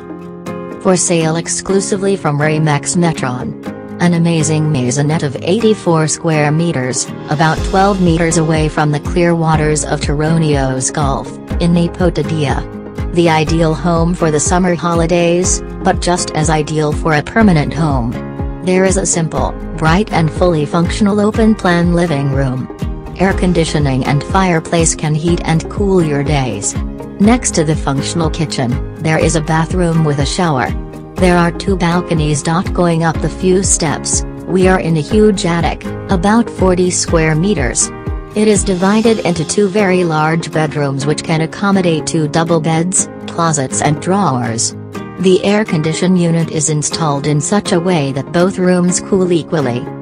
For sale exclusively from Ramex Metron. An amazing maisonette of 84 square meters, about 12 meters away from the clear waters of Toronios Gulf, in Nipotadia. The ideal home for the summer holidays, but just as ideal for a permanent home. There is a simple, bright and fully functional open-plan living room. Air conditioning and fireplace can heat and cool your days. Next to the functional kitchen, there is a bathroom with a shower. There are 2 balconies. Going up the few steps, we are in a huge attic, about 40 square meters. It is divided into 2 very large bedrooms which can accommodate 2 double beds, closets and drawers. The air condition unit is installed in such a way that both rooms cool equally.